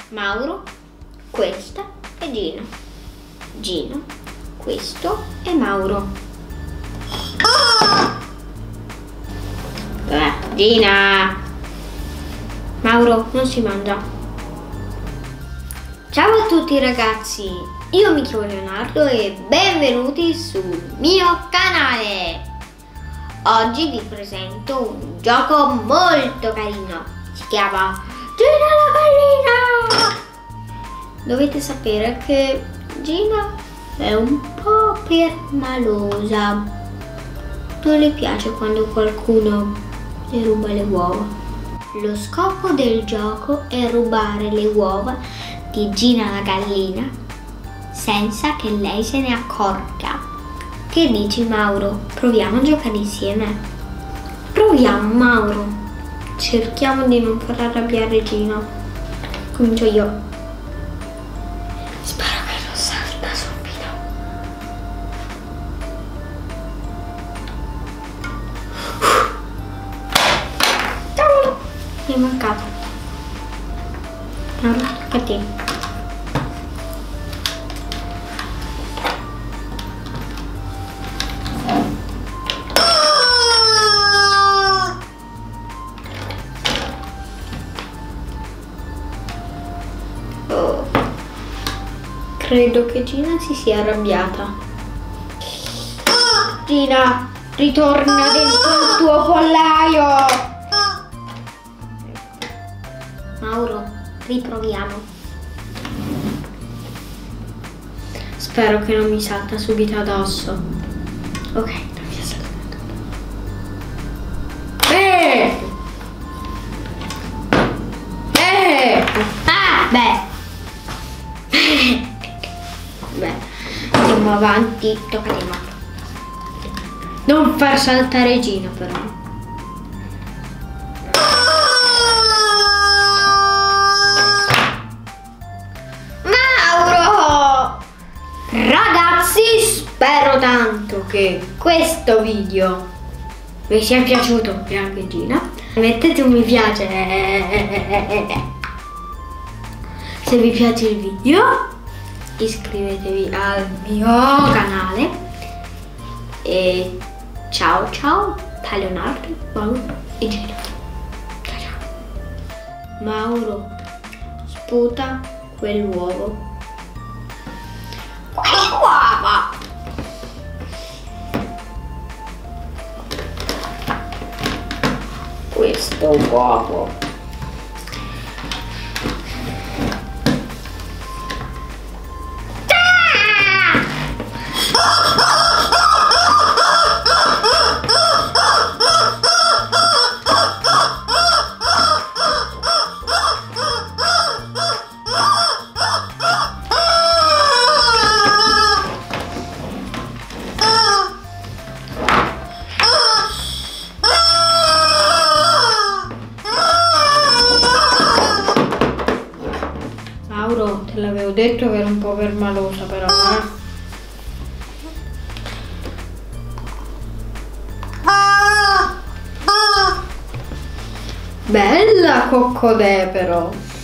Mauro, questa è Gina. Gina, questo è Mauro. Gina! Mauro, non si mangia. Ciao a tutti ragazzi, io mi chiamo Leonardo e benvenuti sul mio canale. Oggi vi presento un gioco molto carino, si chiama Gina la gallina. Dovete sapere che Gina è un po' permalosa, non le piace quando qualcuno le ruba le uova. Lo scopo del gioco è rubare le uova di Gina la gallina senza che lei se ne accorga. Che dici Mauro? Proviamo a giocare insieme? Proviamo Mauro. Cerchiamo di non far arrabbiare Gina. Comincio io. Spero che non salta subito. Cavolo! Mi è mancato. Allora, tocca a te. Credo che Gina si sia arrabbiata. Gina, ritorna dentro il tuo pollaio. Mauro, riproviamo. Spero che non mi salta subito addosso. Ok, non mi è saltato. Ah, beh. Beh, andiamo avanti, tocca a te Mauro. Non far saltare Gina però. Mauro! Ragazzi, spero tanto che questo video vi sia piaciuto e anche Gina. Mettete un mi piace se vi piace il video. Iscrivetevi al mio canale e ciao ciao da Leonardo, Mauro e Gina. Ciao ciao. Mauro, sputa quell'uovo. Quell'uovo! Questo uovo. Mauro, te l'avevo detto che era un po' permalosa però, Bella coccodè però.